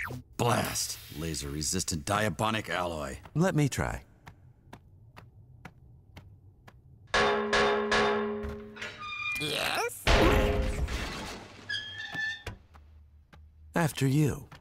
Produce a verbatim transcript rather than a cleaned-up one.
Blast! Laser-resistant diabonic alloy. Let me try. Yes? After you.